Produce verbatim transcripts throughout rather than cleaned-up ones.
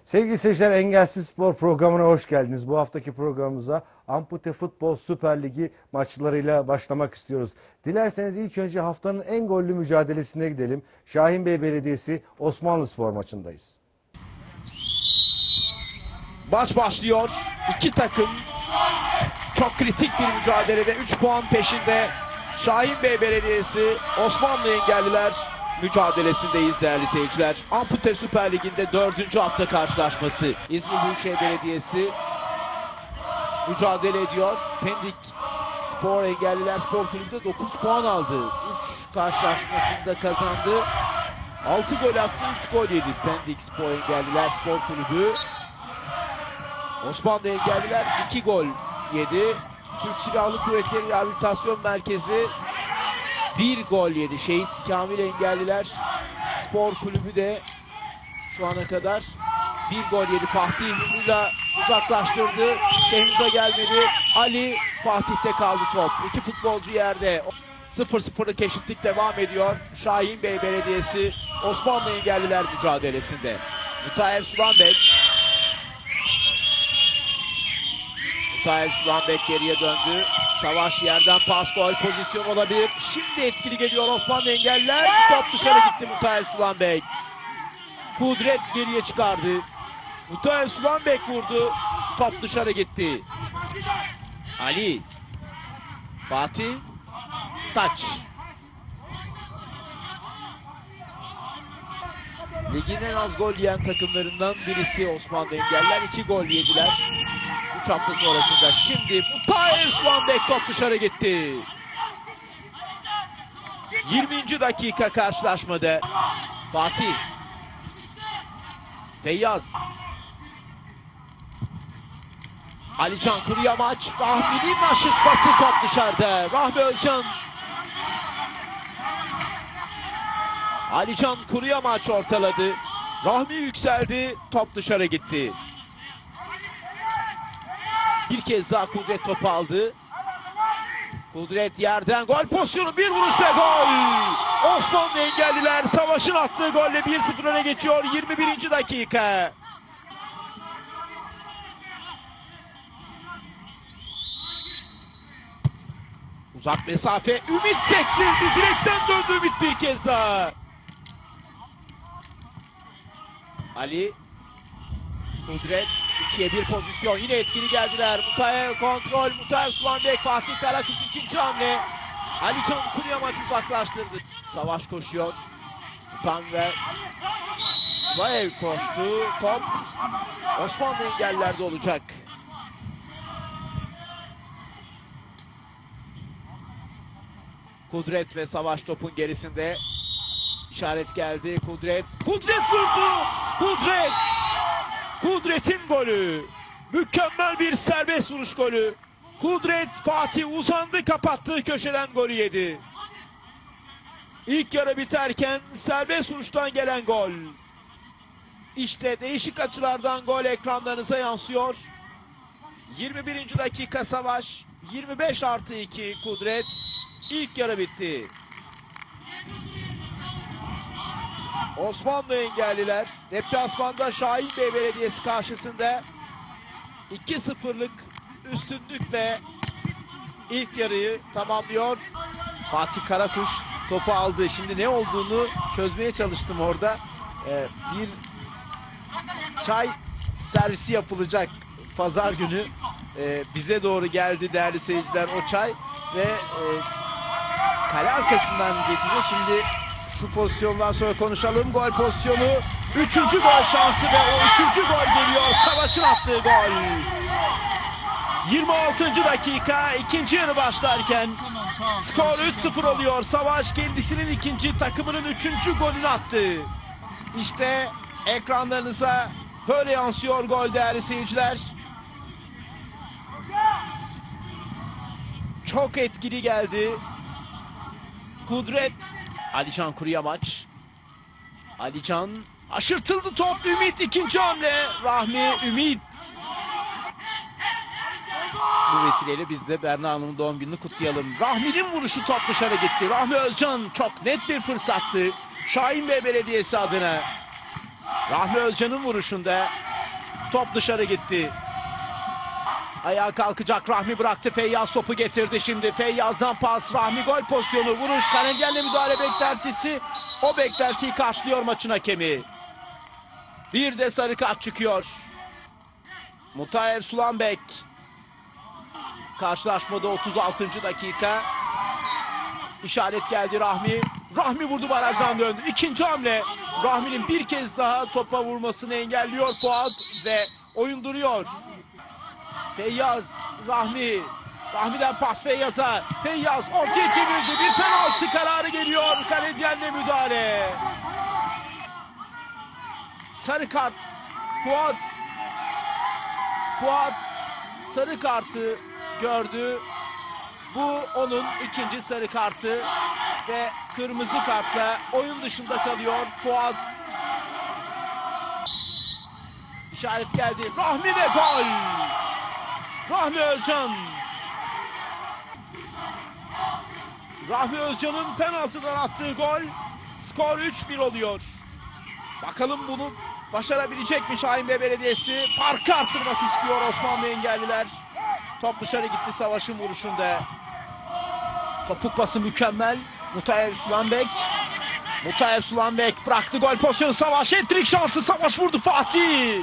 Sevgili seyirciler, Engelsiz Spor programına hoş geldiniz. Bu haftaki programımıza Ampute Futbol Süper Ligi maçlarıyla başlamak istiyoruz. Dilerseniz ilk önce haftanın en gollü mücadelesine gidelim. Şahinbey Belediyesi Osmanlıspor maçındayız. Maç başlıyor. İki takım çok kritik bir mücadelede üç puan peşinde. Şahinbey Belediyesi Osmanlı Engelliler mücadelesindeyiz değerli seyirciler. Ampute Süper Ligi'nde dördüncü hafta karşılaşması. İzmir Büyükşehir Belediyesi mücadele ediyor. Pendik Spor Engelliler Spor Kulübü'nde dokuz puan aldı. üç karşılaşmasında kazandı. altı gol attı, üç gol yedi. Pendik Spor Engelliler Spor Kulübü. Osmanlı Engelliler iki gol yedi. Türk Silahlı Kuvvetleri Rehabilitasyon Merkezi bir gol yedi. Şehit Kamil Engelliler Spor Kulübü de şu ana kadar bir gol yedi. Fatih yumruğuyla uzaklaştırdı. Şehmuz'a gelmedi. Ali, Fatih'te kaldı top. İki futbolcu yerde. sıfır sıfırlık eşitlik devam ediyor. Şahinbey Belediyesi Osmanlı Engelliler mücadelesinde. Müteahhit Sulanbek. Müteahhit Sulanbek geriye döndü. Savaş yerden pas, gol pozisyon olabilir. Şimdi etkili geliyor Osmanlı Engelliler. Top dışarı gitti Müteahhit Sulanbek. Kudret geriye çıkardı. Müteahhit Sulanbek vurdu. Top dışarı gitti. Ali. Fatih. Taç. Ligin en az gol yiyen takımlarından birisi Osmanlı Engelliler. iki gol yediler. üç hafta sonrasında. Şimdi Müteahhit Sulanbek, top dışarı gitti. yirminci dakika karşılaşmada. Fatih. Feyyaz. Alican Kuruyamaç. Rahmi'nin aşırtması, top dışarıda. Rahmi Özcan. Alican Kuruyamaç ortaladı. Rahmi yükseldi. Top dışarı gitti. Bir kez daha Kudret topu aldı. Kudret yerden gol pozisyonu, bir vuruş ve gol! Osmanlı Engelliler Savaş'ın attığı golle bir sıfır öne geçiyor. yirmi birinci dakika. Uzak mesafe, Ümit sektirdi. Direkten döndü Ümit bir kez daha. Ali. Kudret. ikiye bir pozisyon. Yine etkili geldiler. Müteahhit kontrol. Müteahhit Sulanbek. Fatih Karakuş ikinci hamle. Alican Kuruyamaç uzaklaştırdı. Savaş koşuyor. Utan ve Bayev koştu. Top Osmanlı Engellilerde olacak. Kudret ve Savaş topun gerisinde. İşaret geldi. Kudret. Kudret vurdu. Kudret. Kudret'in golü. Mükemmel bir serbest vuruş golü. Kudret, Fatih uzandı, kapattığı köşeden golü yedi. İlk yarı biterken serbest vuruştan gelen gol. İşte değişik açılardan gol ekranlarınıza yansıyor. yirmi birinci dakika Savaş. yirmi beş artı iki Kudret. İlk yarı bitti. Osmanlı Engelliler deplasmanda Şahinbey Belediyesi karşısında iki sıfırlık üstünlükle ilk yarıyı tamamlıyor. Fatih Karakuş topu aldı. Şimdi ne olduğunu çözmeye çalıştım orada. Ee, bir çay servisi yapılacak pazar günü. Ee, bize doğru geldi değerli seyirciler o çay ve e, kale arkasından geçecek. Şimdi şu pozisyondan sonra konuşalım. Gol pozisyonu. Üçüncü gol şansı ve o üçüncü gol geliyor. Savaş'ın attığı gol. yirmi altıncı dakika, ikinci yarı başlarken skor üç sıfır oluyor. Savaş kendisinin ikinci, takımının üçüncü golünü attı. İşte ekranlarınıza böyle yansıyor gol değerli seyirciler. Çok etkili geldi. Kudret. Alican Kuruyamaç. Alican aşırtıldı top. Ümit ikinci hamle. Rahmi, Ümit. Bu vesileyle biz de Berna Hanım'ın doğum gününü kutlayalım. Rahmi'nin vuruşu, top dışarı gitti. Rahmi Özcan çok net bir fırsattı. Şahinbey Belediyesi adına. Rahmi Özcan'ın vuruşunda Top dışarı gitti. Ayağa kalkacak Rahmi bıraktı. Feyyaz topu getirdi şimdi. Feyyaz'dan pas. Rahmi gol pozisyonu. Vuruş. Kanedyen'le müdahale beklentisi. O beklentiyi karşılıyor maçın hakemi. Bir de sarı kart çıkıyor. Mutaev Sulanbek. Karşılaşmada otuz altıncı dakika. İşaret geldi Rahmi. Rahmi vurdu, barajdan döndü. İkinci hamle. Rahmi'nin bir kez daha topa vurmasını engelliyor Fuat ve oyun duruyor. Feyyaz, Rahmi. Rahmi'den pas Feyyaz'a. Feyyaz ortaya çevirdi. Bir penaltı kararı geliyor. Kanedyen'le müdahale. Sarı kart. Fuat. Fuat sarı kartı gördü. Bu onun ikinci sarı kartı ve kırmızı kartla oyun dışında kalıyor Fuat. İşaret geldi. Rahmi ve gol. Rahmi Özcan. Rahmi Özcan'ın penaltıdan attığı gol. Skor üç bir oluyor. Bakalım bunu başarabilecek mi Şahin Bey Belediyesi? Farkı arttırmak istiyor Osmanlı engelliler. Top dışarı gitti Savaş'ın vuruşunda. Topuk pası mükemmel. Mutaev Sulanbek. Mutaev Sulanbek bıraktı gol pozisyonu Savaş. Hat-trick şansı, Savaş vurdu, Fatih.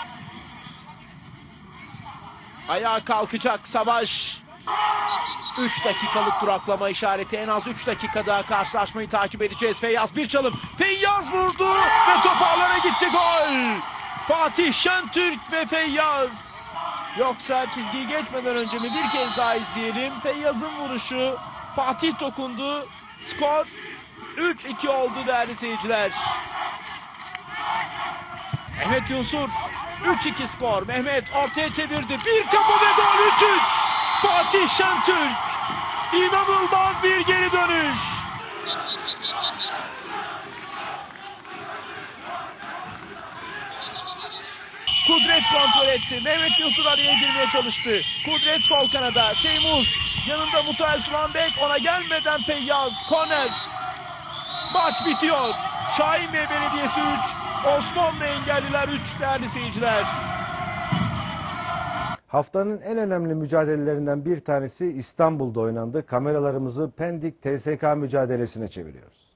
Ayağa kalkacak Savaş. üç dakikalık duraklama işareti. En az üç dakika daha karşılaşmayı takip edeceğiz. Feyyaz bir çalım. Feyyaz vurdu ve top ağlara gitti, gol. Fatih Şentürk ve Feyyaz. Yoksa çizgiyi geçmeden önce mi bir kez daha izleyelim. Feyyaz'ın vuruşu. Fatih dokundu. Skor üç iki oldu değerli seyirciler. Mehmet Yunsur. üç iki skor. Mehmet ortaya çevirdi. Bir kafa ve gol. üç üç. Fatih Şentürk. İnanılmaz bir geri dönüş. Kudret kontrol etti. Mehmet Yunsur araya girmeye çalıştı. Kudret sol kanada. Şeymuz. Yanında Mutaev Sulanbek. Ona gelmeden Feyyaz. Korner. Maç bitiyor. Şahin Bey Belediyesi üç. Osmanlı Engelliler üç değerli seyirciler. Haftanın en önemli mücadelelerinden bir tanesi İstanbul'da oynandı. Kameralarımızı Pendik T S K mücadelesine çeviriyoruz.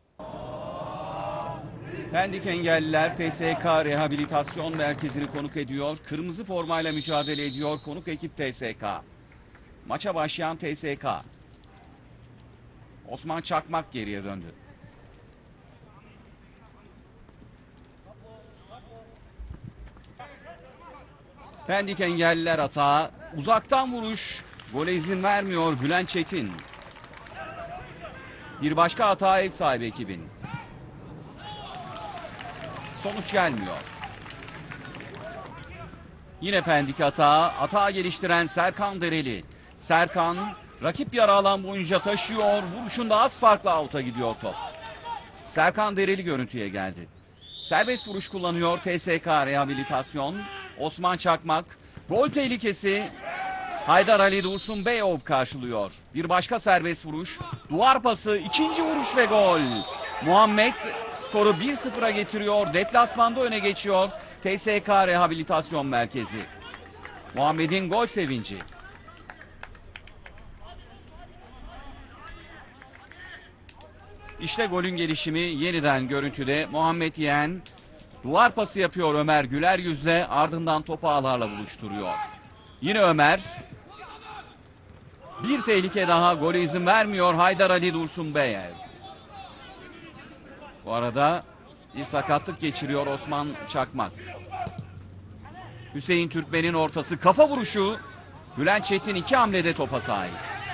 Pendik Engelliler T S K Rehabilitasyon Merkezi'ni konuk ediyor. Kırmızı formayla mücadele ediyor konuk ekip T S K. Maça başlayan T S K. Osman Çakmak geriye döndü. Pendik Engelliler atağı. Uzaktan vuruş. Gole izin vermiyor Bülent Çetin. Bir başka hata ev sahibi ekibin. Sonuç gelmiyor. Yine Pendik hata. Hata geliştiren Serkan Dereli. Serkan rakip yarı alan boyunca taşıyor. Vuruşunda az farkla out'a gidiyor top. Serkan Dereli görüntüye geldi. Serbest vuruş kullanıyor T S K Rehabilitasyon. Osman Çakmak. Gol tehlikesi. Haydar Ali Dursun Beyov karşılıyor. Bir başka serbest vuruş. Duvar pası. İkinci vuruş ve gol. Muhammed skoru bir sıfıra getiriyor. Deplasmanda öne geçiyor T S K Rehabilitasyon Merkezi. Muhammed'in gol sevinci. İşte golün gelişimi yeniden görüntüde. Muhammed Yeğen duvar pası yapıyor Ömer güler yüzle, ardından topu ağlarla buluşturuyor. Yine Ömer. Bir tehlike daha, gole izin vermiyor Haydar Ali Dursun Beyer. Bu arada bir sakatlık geçiriyor Osman Çakmak. Hüseyin Türkmen'in ortası, kafa vuruşu. Bülent Çetin iki hamlede topa sahip.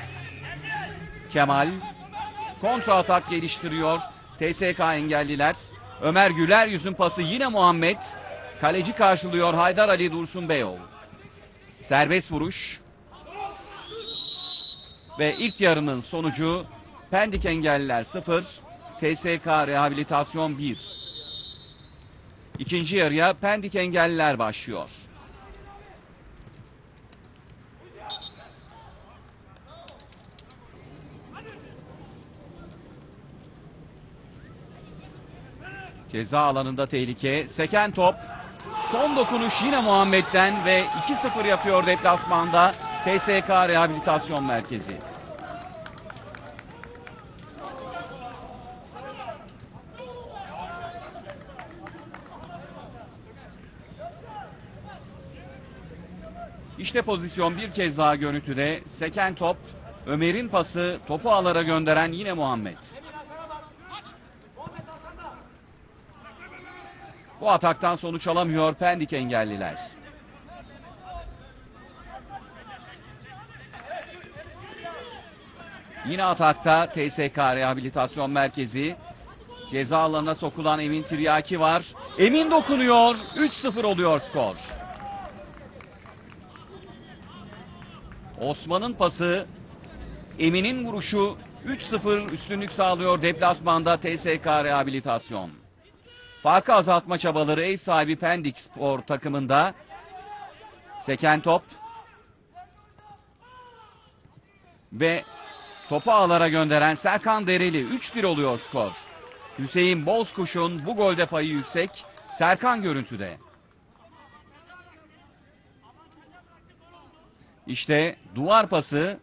Kemal kontra atak geliştiriyor T S K Engelliler. Ömer Güler yüzün pası, yine Muhammed. Kaleci karşılıyor Haydar Ali Dursun Beyoğlu. Serbest vuruş. Ve ilk yarının sonucu Pendik Engelliler sıfır, T S K Rehabilitasyon bir. İkinci yarıya Pendik Engelliler başlıyor. Ceza alanında tehlike. Seken top. Son dokunuş yine Muhammed'den ve iki sıfır yapıyor deplasmanda T S K Rehabilitasyon Merkezi. İşte pozisyon bir kez daha görüntüde. Seken top, Ömer'in pası, topu ağlara gönderen yine Muhammed. Bu ataktan sonuç alamıyor Pendik engelliler. Yine atakta T S K Rehabilitasyon Merkezi. Ceza alanına sokulan Emin Tiryaki var. Emin dokunuyor. üç sıfır oluyor skor. Osman'ın pası, Emin'in vuruşu üç sıfır üstünlük sağlıyor deplasmanda T S K Rehabilitasyon. Farkı azaltma çabaları ev sahibi Pendik Spor takımında. Seken top ve topu ağlara gönderen Serkan Dereli. üç bir oluyor skor. Hüseyin Bozkuş'un bu golde payı yüksek. Serkan görüntüde. İşte duvar pası.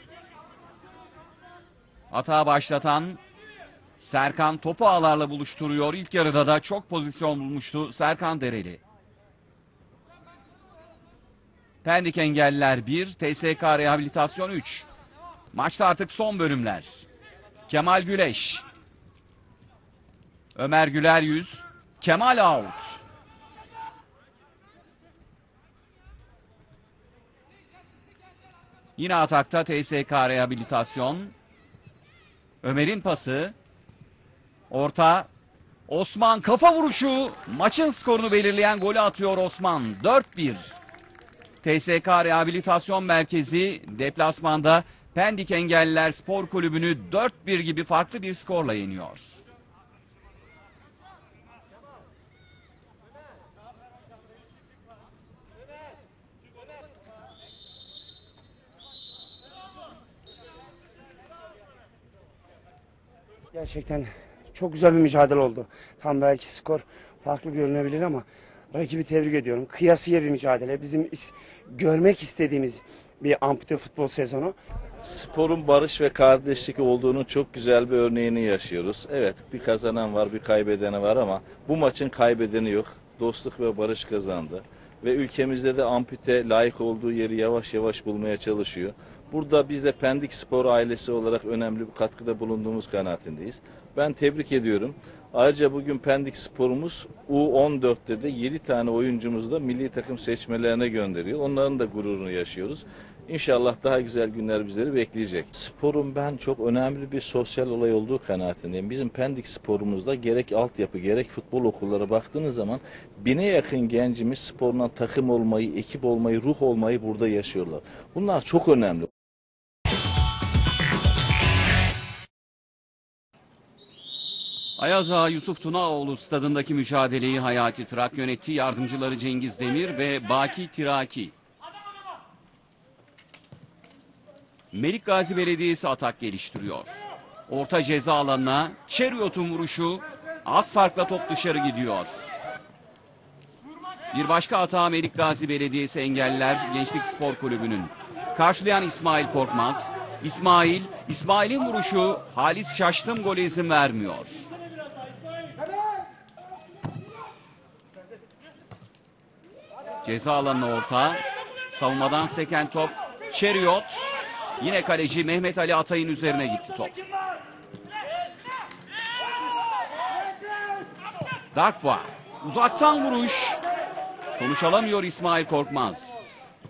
Hata başlatan Serkan topu ağlarla buluşturuyor. İlk yarıda da çok pozisyon bulmuştu Serkan Dereli. Pendik engelliler bir, T S K Rehabilitasyon üç. Maçta artık son bölümler. Kemal Güleş. Ömer Güler yüz. Kemal out. Yine atakta T S K Rehabilitasyon. Ömer'in pası. Orta. Osman kafa vuruşu. Maçın skorunu belirleyen golü atıyor Osman. dört bir. T S K Rehabilitasyon Merkezi deplasmanda Pendik Engelliler Spor Kulübü'nü dört bir gibi farklı bir skorla yeniyor. Gerçekten çok güzel bir mücadele oldu. Tam belki skor farklı görünebilir ama rakibi tebrik ediyorum. Kıyasıya bir mücadele. Bizim is görmek istediğimiz bir ampute futbol sezonu. Sporun barış ve kardeşlik olduğunun çok güzel bir örneğini yaşıyoruz. Evet, bir kazanan var, bir kaybedeni var ama bu maçın kaybedeni yok. Dostluk ve barış kazandı. Ve ülkemizde de ampute layık olduğu yeri yavaş yavaş bulmaya çalışıyor. Burada biz de Pendik Spor ailesi olarak önemli bir katkıda bulunduğumuz kanaatindeyiz. Ben tebrik ediyorum. Ayrıca bugün Pendik Spor'umuz U on dörtte de yedi tane oyuncumuzu da milli takım seçmelerine gönderiyor. Onların da gururunu yaşıyoruz. İnşallah daha güzel günler bizleri bekleyecek. Sporun ben çok önemli bir sosyal olay olduğu kanaatindeyim. Bizim Pendik Spor'umuzda gerek altyapı gerek futbol okullara baktığınız zaman bine yakın gencimiz sporuna takım olmayı, ekip olmayı, ruh olmayı burada yaşıyorlar. Bunlar çok önemli. Ayaza Yusuf Tunaoğlu stadındaki mücadeleyi Hayati Trak yönetti. Yardımcıları Cengiz Demir ve Baki Tiraki. Melik Gazi Belediyesi atak geliştiriyor. Orta ceza alanına Çeriot'un vuruşu, az farkla top dışarı gidiyor. Bir başka hata Melik Gazi Belediyesi Engelliler Gençlik Spor Kulübü'nün. Karşılayan İsmail Korkmaz. İsmail, İsmail'in vuruşu Halis Şaştım gole izin vermiyor. Ceza alanına orta. Savunmadan seken top Çeriot. Yine kaleci Mehmet Ali Atay'ın üzerine gitti top. Darkwa. Uzaktan vuruş. Sonuç alamıyor İsmail Korkmaz.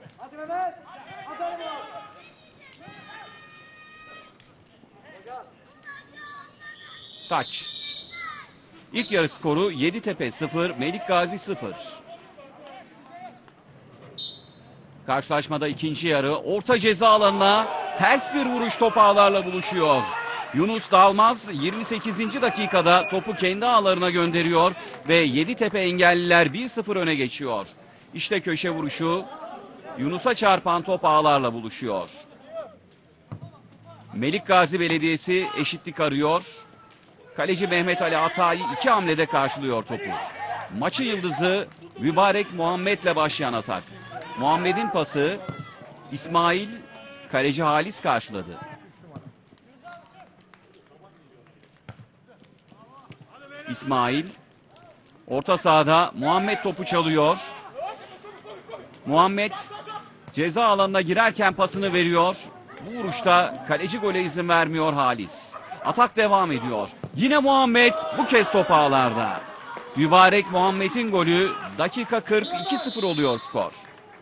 Taç. İlk yarı skoru Yeditepe sıfır, Melik Gazi sıfır. Karşılaşmada ikinci yarı orta ceza alanına ters bir vuruş top ağlarla buluşuyor. Yunus Dalmaz yirmi sekizinci dakikada topu kendi ağlarına gönderiyor ve Yeditepe engelliler bir sıfır öne geçiyor. İşte köşe vuruşu, Yunus'a çarpan top ağlarla buluşuyor. Melik Gazi Belediyesi eşitlik arıyor. Kaleci Mehmet Ali Atay iki hamlede karşılıyor topu. Maçın yıldızı Mübarek Muhammed'le başlayan atak. Muhammed'in pası İsmail, kaleci Halis karşıladı. İsmail orta sahada Muhammed topu çalıyor. Muhammed ceza alanına girerken pasını veriyor. Bu vuruşta kaleci gole izin vermiyor Halis. Atak devam ediyor. Yine Muhammed, bu kez top ağlarda. Mübarek Muhammed'in golü, dakika kırk, iki sıfır oluyor skor.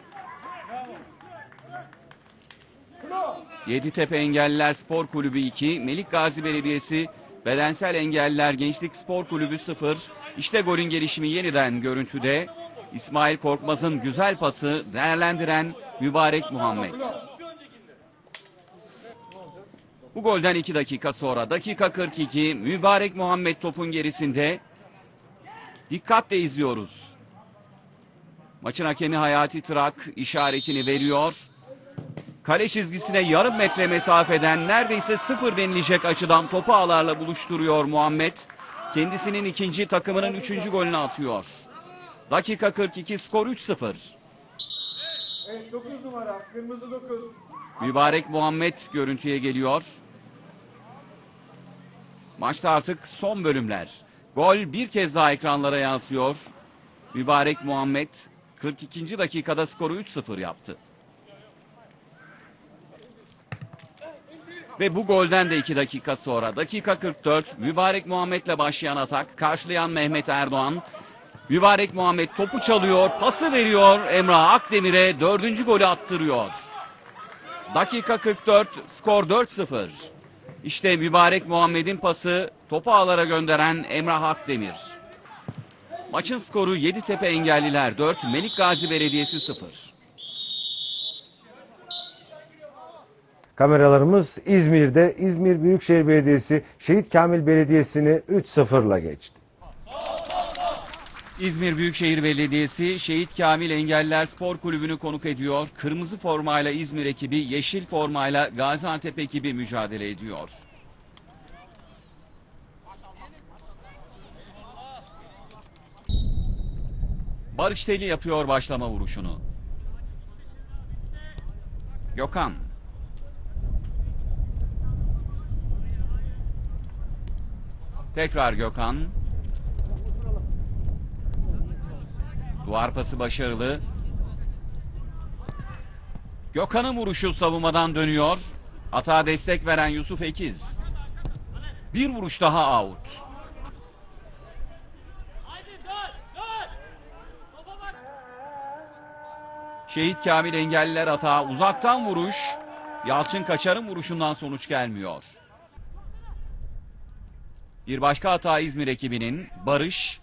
Yeditepe Engelliler Spor Kulübü iki, Melik Gazi Belediyesi Bedensel Engelliler Gençlik Spor Kulübü sıfır. İşte golün gelişimi yeniden görüntüde. İsmail Korkmaz'ın güzel pası değerlendiren Mübarek Muhammed. Bu golden iki dakika sonra, dakika kırk iki, Mübarek Muhammed topun gerisinde. Dikkatle izliyoruz. Maçın hakemi Hayati Trak işaretini veriyor. Kale çizgisine yarım metre mesafeden neredeyse sıfır denilecek açıdan topu ağlarla buluşturuyor Muhammed. Kendisinin ikinci, takımının üçüncü golünü atıyor. Dakika kırk iki, skor üç sıfır. Evet, dokuz numara, kırmızı dokuz. Mübarek Muhammed görüntüye geliyor. Maçta artık son bölümler. Gol bir kez daha ekranlara yansıyor. Mübarek Muhammed kırk ikinci dakikada skoru üç sıfır yaptı. Ve bu golden de iki dakika sonra, dakika kırk dört, Mübarek Muhammed'le başlayan atak, karşılayan Mehmet Erdoğan. Mübarek Muhammed topu çalıyor, pası veriyor, Emrah Akdemir'e dördüncü golü attırıyor. Dakika kırk dört, skor dört sıfır. İşte Mübarek Muhammed'in pası, topu ağlara gönderen Emrah Akdemir. Maçın skoru Yeditepe Engelliler dört, Melik Gazi Belediyesi sıfır. Kameralarımız İzmir'de. İzmir Büyükşehir Belediyesi Şehit Kamil Belediyesi'ni üç sıfırla geçti. İzmir Büyükşehir Belediyesi Şehit Kamil Engelliler Spor Kulübü'nü konuk ediyor. Kırmızı formayla İzmir ekibi, yeşil formayla Gaziantep ekibi mücadele ediyor. Barış Teli yapıyor başlama vuruşunu. Gökhan. Tekrar Gökhan. Duvar pası başarılı. Gökhan'ın vuruşu savunmadan dönüyor. Atağa destek veren Yusuf Ekiz. Bir vuruş daha out. Şehit Kamil Engelliler atağa uzaktan vuruş. Yalçın Kaçar'ın vuruşundan sonuç gelmiyor. Bir başka hata İzmir ekibinin, Barış.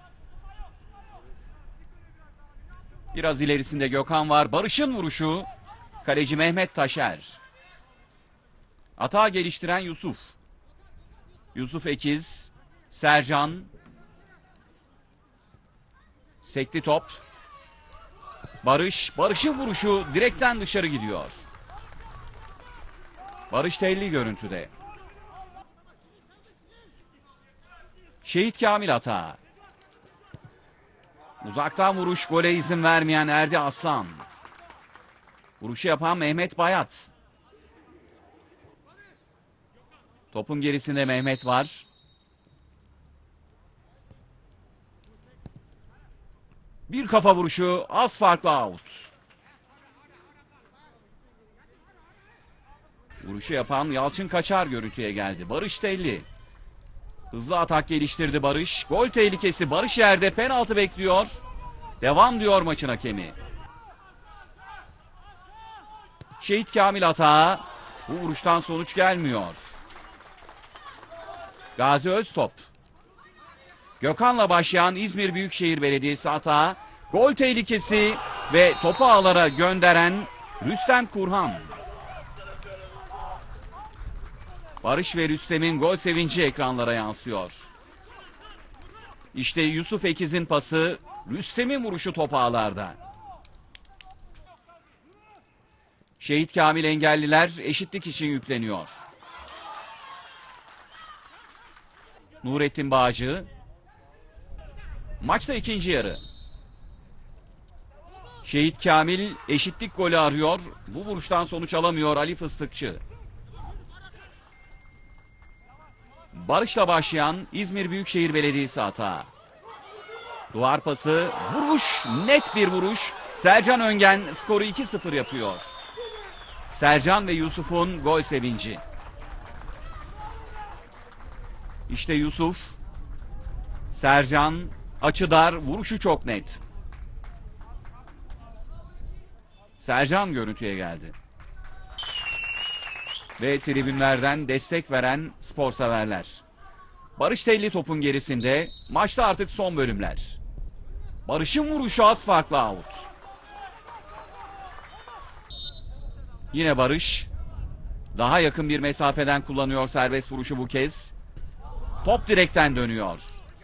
Biraz ilerisinde Gökhan var. Barış'ın vuruşu. Kaleci Mehmet Taşer. Hata geliştiren Yusuf. Yusuf Ekiz. Sercan. Sekti top. Barış. Barış'ın vuruşu direkten dışarı gidiyor. Barış telli görüntüde. Şehit Kamil hata. Uzaktan vuruş, gole izin vermeyen Erdi Aslan. Vuruşu yapan Mehmet Bayat. Topun gerisinde Mehmet var. Bir kafa vuruşu, az farklı out. Vuruşu yapan Yalçın Kaçar görüntüye geldi. Barış Telli. Hızlı atak geliştirdi Barış. Gol tehlikesi, Barış yerde, penaltı bekliyor. Devam diyor maçın hakemi. Şehit Kamil hata. Bu vuruştan sonuç gelmiyor. Gazi Öztop. Gökhan'la başlayan İzmir Büyükşehir Belediyesi hata. Gol tehlikesi ve topu ağlara gönderen Rüstem Kurhan. Barış ve Rüstem'in gol sevinci ekranlara yansıyor. İşte Yusuf Ekiz'in pası, Rüstem'in vuruşu top ağlarda. Şehit Kamil Engelliler eşitlik için yükleniyor. Nurettin Bağcı. Maçta ikinci yarı. Şehit Kamil eşitlik golü arıyor. Bu vuruştan sonuç alamıyor Ali Fıstıkçı. Barış'la başlayan İzmir Büyükşehir Belediyesi hata. Duvar pası, vuruş, net bir vuruş. Sercan Öngen skoru iki sıfır yapıyor. Sercan ve Yusuf'un gol sevinci. İşte Yusuf. Sercan, açı dar, vuruşu çok net. Sercan görüntüye geldi. Ve tribünlerden destek veren sporseverler. Barış Telli topun gerisinde. Maçta artık son bölümler. Barış'ın vuruşu az farklı out. Yine Barış. Daha yakın bir mesafeden kullanıyor serbest vuruşu bu kez. Top direkten dönüyor.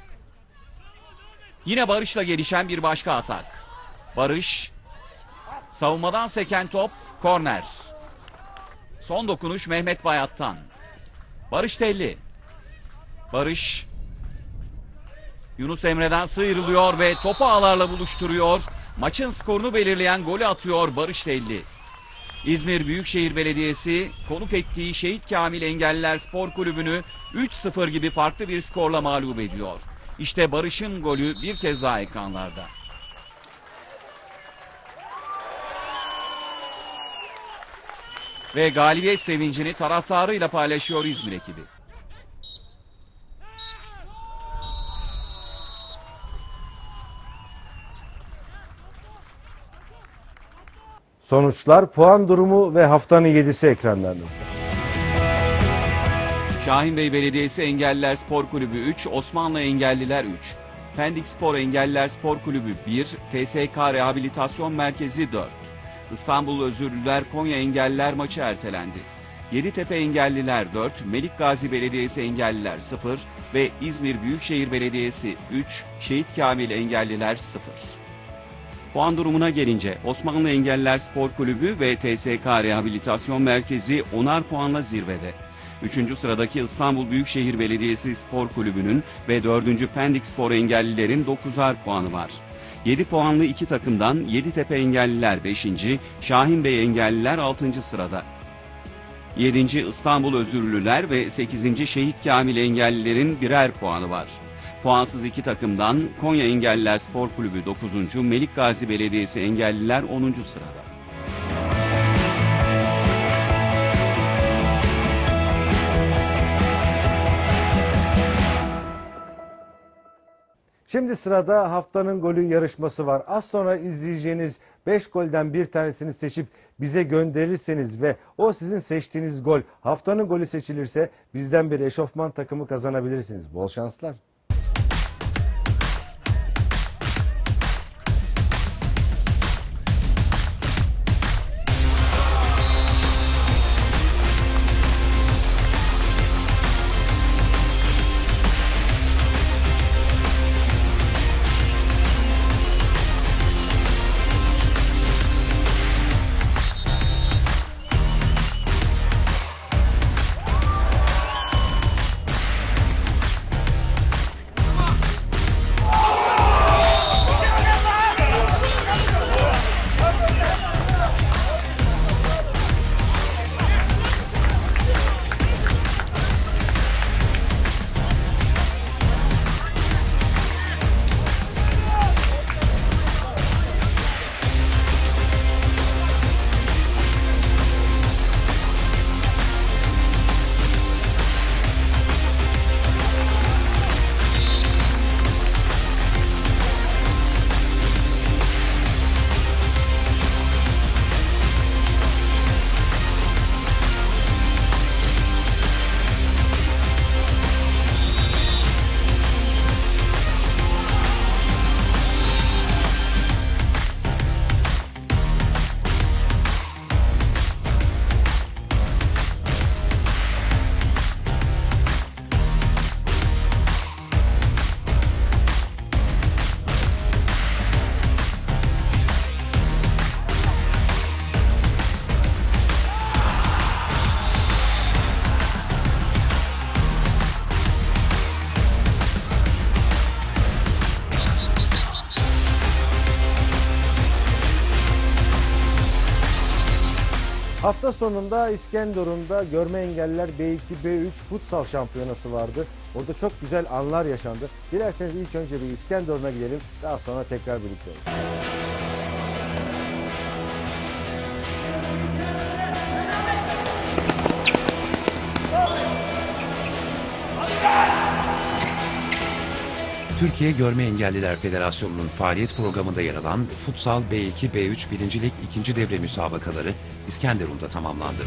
Yine Barış'la gelişen bir başka atak. Barış. Savunmadan seken top. Korner. Son dokunuş Mehmet Bayat'tan. Barış Telli. Barış. Yunus Emre'den sıyrılıyor ve topu ağlarla buluşturuyor. Maçın skorunu belirleyen golü atıyor Barış Telli. İzmir Büyükşehir Belediyesi konuk ettiği Şehit Kamil Engelliler Spor Kulübü'nü üç sıfır gibi farklı bir skorla mağlup ediyor. İşte Barış'ın golü bir kez daha ekranlarda. Ve galibiyet sevincini taraftarıyla paylaşıyor İzmir ekibi. Sonuçlar, puan durumu ve haftanın yedisi ekranlarında. Şahinbey Belediyesi Engelliler Spor Kulübü üç, Osmanlı Engelliler üç. Pendik Spor Engelliler Spor Kulübü bir, T S K Rehabilitasyon Merkezi dört. İstanbul Özürlüler Konya Engelliler maçı ertelendi. Yeditepe Engelliler dört, Melik Gazi Belediyesi Engelliler sıfır ve İzmir Büyükşehir Belediyesi üç, Şehit Kamil Engelliler sıfır. Puan durumuna gelince Osmanlı Engelliler Spor Kulübü ve T S K Rehabilitasyon Merkezi onar puanla zirvede. Üçüncü sıradaki İstanbul Büyükşehir Belediyesi Spor Kulübü'nün ve dördüncü Pendik Spor Engellilerin dokuzar puanı var. yedi puanlı iki takımdan Yeditepe Engelliler beşinci, Şahinbey Engelliler altıncı sırada. yedinci İstanbul Özürlüler ve sekizinci Şehit Kamil Engellilerin birer puanı var. Puansız iki takımdan Konya Engelliler Spor Kulübü dokuzuncu, Melik Gazi Belediyesi Engelliler onuncu sırada. Şimdi sırada haftanın golü yarışması var. Az sonra izleyeceğiniz beş golden bir tanesini seçip bize gönderirseniz ve o sizin seçtiğiniz gol haftanın golü seçilirse bizden bir eşofman takımı kazanabilirsiniz. Bol şanslar. Hafta sonunda İskenderun'da görme engelliler B iki B üç futsal şampiyonası vardı. Orada çok güzel anlar yaşandı. Dilerseniz ilk önce bir İskenderun'a gidelim. Daha sonra tekrar birlikte olalım. Türkiye Görme Engelliler Federasyonu'nun faaliyet programında yer alan Futsal B iki B üç birinci Lig ikinci devre müsabakaları İskenderun'da tamamlandı.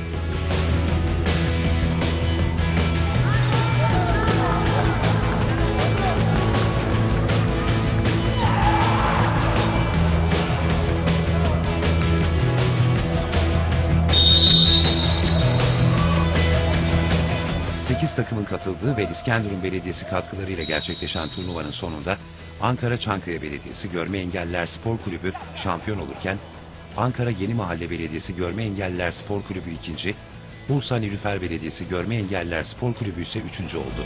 sekiz takımın katıldığı ve İskenderun Belediyesi katkılarıyla gerçekleşen turnuvanın sonunda Ankara Çankaya Belediyesi Görme Engelliler Spor Kulübü şampiyon olurken Ankara Yenimahalle Belediyesi Görme Engelliler Spor Kulübü ikinci, Bursa Nilüfer Belediyesi Görme Engelliler Spor Kulübü ise üçüncü oldu.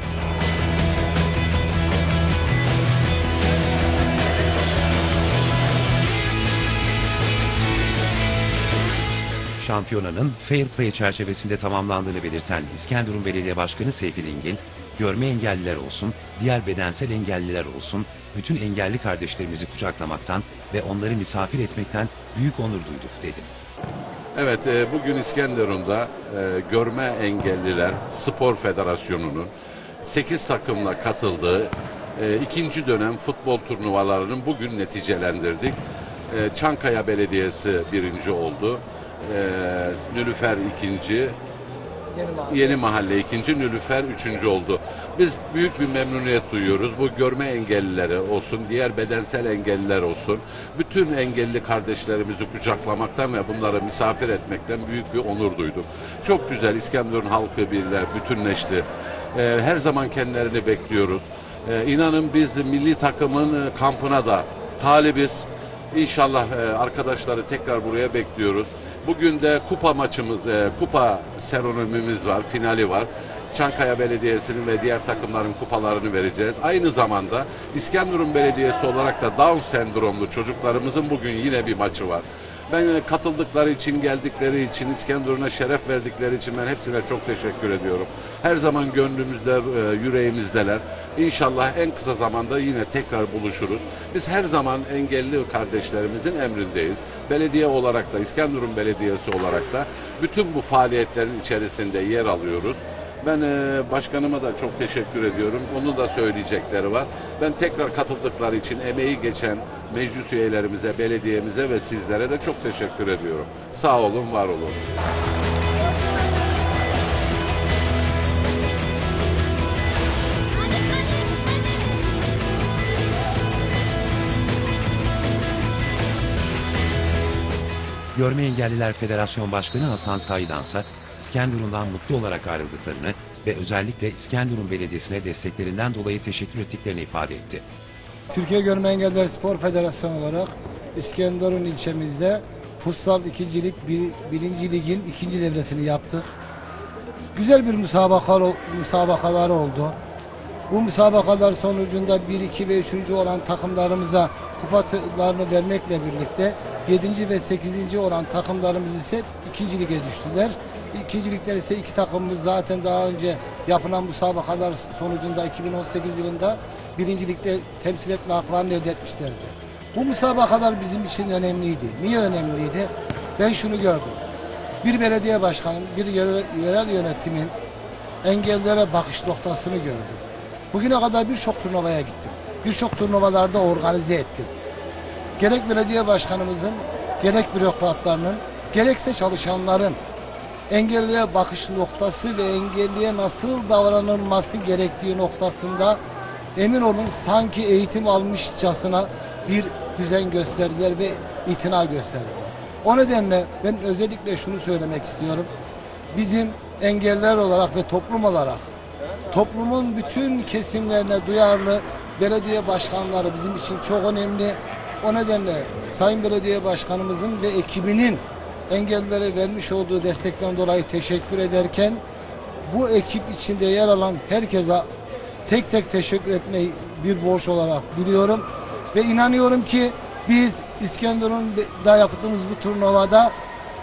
Şampiyonanın fair play çerçevesinde tamamlandığını belirten İskenderun Belediye Başkanı Seyfi Dingil, görme engelliler olsun, diğer bedensel engelliler olsun, bütün engelli kardeşlerimizi kucaklamaktan ve onları misafir etmekten büyük onur duyduk dedi. Evet, bugün İskenderun'da Görme Engelliler Spor Federasyonu'nun sekiz takımla katıldığı ikinci dönem futbol turnuvalarının bugün neticelendirdik. Çankaya Belediyesi birinci oldu. Ee, Nilüfer ikinci, Yeni Mahalle. Yeni Mahalle ikinci, Nilüfer üçüncü oldu. Biz büyük bir memnuniyet duyuyoruz. Bu görme engellileri olsun, diğer bedensel engelliler olsun, bütün engelli kardeşlerimizi kucaklamaktan ve bunları misafir etmekten büyük bir onur duyduk. Çok güzel, İskenderun halkı birle bütünleşti. Ee, her zaman kendilerini bekliyoruz. Ee, inanın biz milli takımın kampına da talibiz. İnşallah arkadaşları tekrar buraya bekliyoruz. Bugün de kupa maçımız, kupa seremonimiz var, finali var. Çankaya Belediyesi'nin ve diğer takımların kupalarını vereceğiz. Aynı zamanda İskenderun Belediyesi olarak da Down sendromlu çocuklarımızın bugün yine bir maçı var. Ben katıldıkları için, geldikleri için, İskenderun'a şeref verdikleri için ben hepsine çok teşekkür ediyorum. Her zaman gönlümüzde, yüreğimizdeler. İnşallah en kısa zamanda yine tekrar buluşuruz. Biz her zaman engelli kardeşlerimizin emrindeyiz. Belediye olarak da, İskenderun Belediyesi olarak da bütün bu faaliyetlerin içerisinde yer alıyoruz. Ben e, başkanıma da çok teşekkür ediyorum. Onun da söyleyecekleri var. Ben tekrar katıldıkları için emeği geçen meclis üyelerimize, belediyemize ve sizlere de çok teşekkür ediyorum. Sağ olun, var olun. Görme Engelliler Federasyon Başkanı Hasan Saydansa, İskenderun'dan mutlu olarak ayrıldıklarını ve özellikle İskenderun Belediyesi'ne desteklerinden dolayı teşekkür ettiklerini ifade etti. Türkiye Görme Engelliler Spor Federasyonu olarak İskenderun ilçemizde Futsal ikinci Lig bir, birinci Lig'in ikinci devresini yaptık. Güzel bir müsabaka, müsabakalar oldu. Bu müsabakalar sonucunda bir, iki ve üçüncü olan takımlarımıza kupalarını vermekle birlikte yedinci ve sekizinci olan takımlarımız ise ikinci lige düştüler. İkinci ligler ise iki takımımız zaten daha önce yapılan müsabakalar sonucunda iki bin on sekiz yılında birinci ligde temsil etme haklarını elde etmişlerdi. Bu müsabakalar bizim için önemliydi. Niye önemliydi? Ben şunu gördüm. Bir belediye başkanının, bir yerel yönetimin engellilere bakış noktasını gördüm. Bugüne kadar birçok turnuvaya gittim. Birçok turnuvalarda organize ettim. Gerek belediye başkanımızın, gerek bürokratlarının, gerekse çalışanların engelliye bakış noktası ve engelliye nasıl davranılması gerektiği noktasında emin olun sanki eğitim almışçasına bir düzen gösterdiler ve itina gösterdiler. O nedenle ben özellikle şunu söylemek istiyorum. Bizim engelliler olarak ve toplum olarak toplumun bütün kesimlerine duyarlı belediye başkanları bizim için çok önemli. O nedenle Sayın Belediye Başkanımızın ve ekibinin engellilere vermiş olduğu destekten dolayı teşekkür ederken bu ekip içinde yer alan herkese tek tek teşekkür etmeyi bir borç olarak biliyorum ve inanıyorum ki biz İskenderun'da yaptığımız bu turnuvada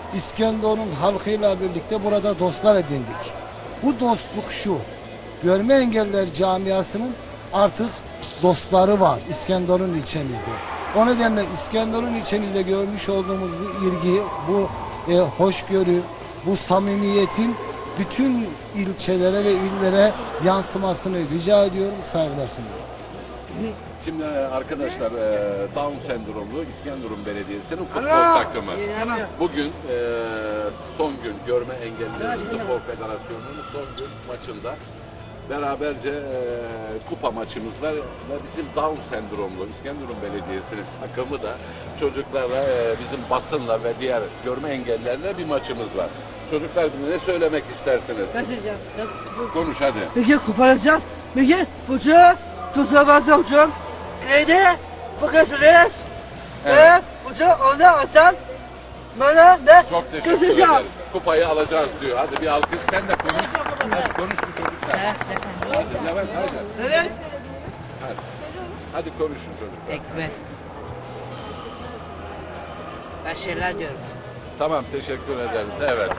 İskenderun halkıyla birlikte burada dostlar edindik. Bu dostluk şu, görme engelliler camiasının artık dostları var İskenderun ilçemizde. O nedenle İskenderun ilçemizde görmüş olduğumuz bu ilgi, bu e, hoşgörü, bu samimiyetin bütün ilçelere ve illere yansımasını rica ediyorum, saygılar sunuyorum. Şimdi arkadaşlar e, Down sendromlu İskenderun Belediyesi'nin futbol takımı. Bugün e, son gün Görme Engelliler Spor Federasyonu'nun son gün maçında beraberce e, kupa maçımız var ve bizim Down sendromlu İskenderun Belediyesi'nin takımı da çocuklarla e, bizim basınla ve diğer görme engellilerle bir maçımız var. Çocuklar ne söylemek istersiniz? Kaçacağım. Konuş hadi. Peki kuparacağız. Peki bucu tuzlamazsa ucum. Neydi? Fıkırsınız. Evet. Evet. Bucu onu atan. Bana ne? Çok teşekkür Kaçacağım. ederiz. Kupayı alacağız diyor. Hadi bir alkış sen de konuş. Hadi konuş bu çocuklar. Hadi Levent hadi. Evet. Hadi. Hadi konuşun çocuklar. Ekmek. Başarılar diyorum. Tamam teşekkür ederiz. Evet.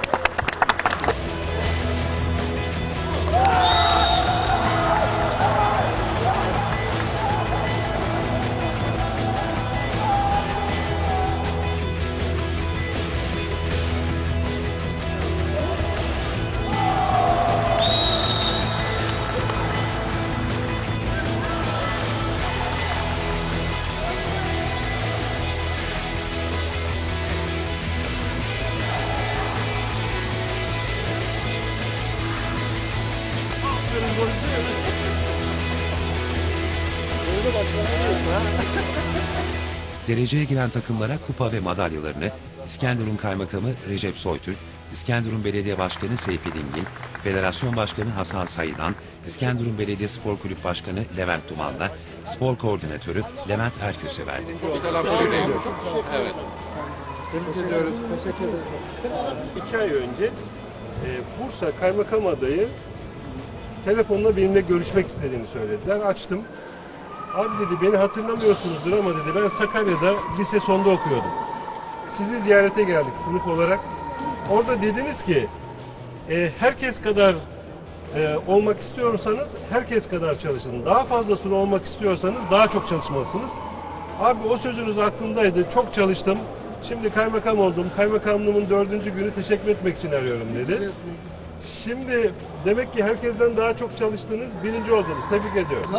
Dereceye giren takımlara kupa ve madalyalarını İskenderun Kaymakamı Recep Soytürk, İskenderun Belediye Başkanı Seyfi Dingil, Federasyon Başkanı Hasan Sayıdan, İskenderun Belediye Spor Kulüp Başkanı Levent Duman'la Spor Koordinatörü Levent Erköse verdi. Evet. İki ay önce e, Bursa Kaymakam adayı telefonla benimle görüşmek istediğini söylediler. Açtım. Abi dedi beni hatırlamıyorsunuzdur ama dedi ben Sakarya'da lise sonda okuyordum. Sizi ziyarete geldik sınıf olarak. Orada dediniz ki e, herkes kadar e, olmak istiyorsanız herkes kadar çalışın. Daha fazlasını olmak istiyorsanız daha çok çalışmalısınız. Abi o sözünüz aklımdaydı. Çok çalıştım. Şimdi kaymakam oldum. Kaymakamlığımın dördüncü günü teşekkür etmek için arıyorum dedi. Şimdi demek ki herkesten daha çok çalıştınız. Birinci oldunuz. Tebrik ediyorum.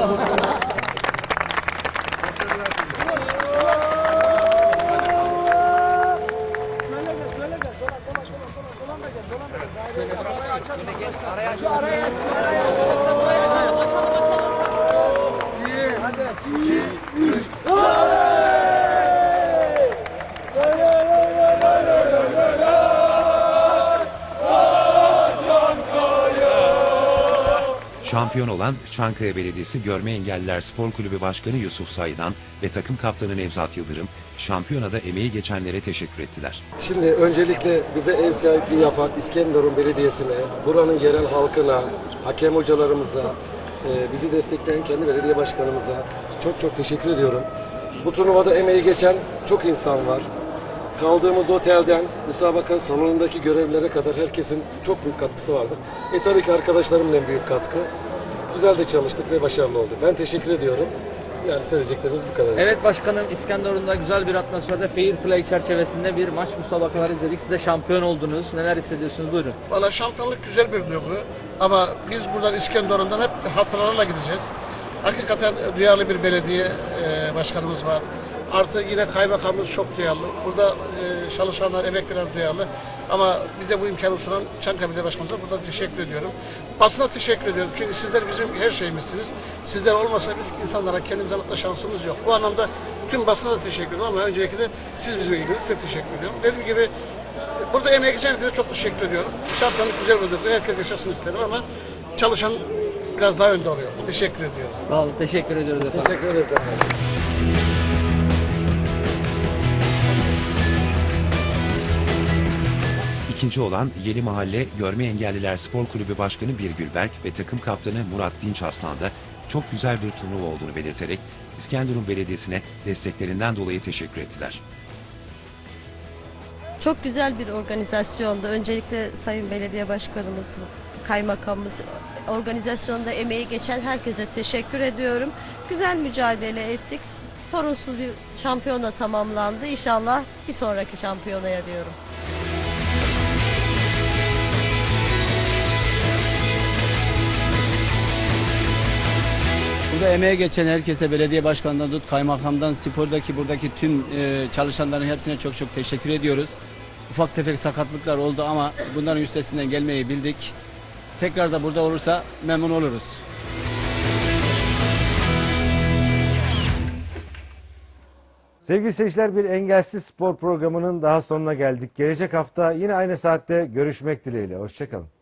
Şampiyon olan Çankaya Belediyesi Görme Engelliler Spor Kulübü Başkanı Yusuf Sayıdan ve takım kaptanı Nevzat Yıldırım, şampiyonada emeği geçenlere teşekkür ettiler. Şimdi öncelikle bize ev sahipliği yapan İskenderun Belediyesi'ne, buranın yerel halkına, hakem hocalarımıza, e, bizi destekleyen kendi belediye başkanımıza çok çok teşekkür ediyorum. Bu turnuvada emeği geçen çok insan var. Kaldığımız otelden müsabaka salonundaki görevlilere kadar herkesin çok büyük katkısı vardı. E tabii ki arkadaşlarımın en büyük katkı. Güzel de çalıştık ve başarılı olduk. Ben teşekkür ediyorum. Yani söyleyeceklerimiz bu kadar. Evet başkanım, İskenderun'da güzel bir atmosferde fair play çerçevesinde bir maç müsabakaları izledik. Siz de şampiyon oldunuz. Neler hissediyorsunuz? Buyurun. Valla şampiyonluk güzel bir duygu. Ama biz buradan İskenderun'dan hep hatıralarla gideceğiz. Hakikaten duyarlı bir belediye e, başkanımız var. Artı yine kaymakamımız çok duyarlı. Burada e, çalışanlar, emek veren duyarlı. Ama bize bu imkanı sunan Çankaya Belediye Başkanımıza burada teşekkür ediyorum. Basına teşekkür ediyorum. Çünkü sizler bizim her şeyimizsiniz. Sizler olmasa biz insanlara kendimize anlatma şansımız yok. Bu anlamda tüm basına da teşekkür ediyorum ama öncelikle de siz bizimle ilgili size teşekkür ediyorum. Dediğim gibi burada emeği geçen herkese çok teşekkür ediyorum. Şampiyonluk güzel bir duygu. Herkes yaşasın isterim ama çalışan biraz daha önde oluyor. Teşekkür ediyorum. Sağ olun. Teşekkür ediyoruz efendim. Teşekkür ederiz efendim. İkinci olan Yeni Mahalle Görme Engelliler Spor Kulübü Başkanı Birgül Berk ve takım kaptanı Murat Dinç Aslan da çok güzel bir turnuva olduğunu belirterek İskenderun Belediyesi'ne desteklerinden dolayı teşekkür ettiler. Çok güzel bir organizasyondu. Öncelikle Sayın Belediye Başkanımız, Kaymakamımız, organizasyonda emeği geçen herkese teşekkür ediyorum. Güzel mücadele ettik. Sorunsuz bir şampiyona tamamlandı. İnşallah bir sonraki şampiyonaya diyorum. Burada emeğe geçen herkese, belediye başkanından tut, kaymakamdan, spordaki buradaki tüm e, çalışanların hepsine çok çok teşekkür ediyoruz. Ufak tefek sakatlıklar oldu ama bunların üstesinden gelmeyi bildik. Tekrar da burada olursa memnun oluruz. Sevgili seyirciler, bir engelsiz spor programının daha sonuna geldik. Gelecek hafta yine aynı saatte görüşmek dileğiyle. Hoşçakalın.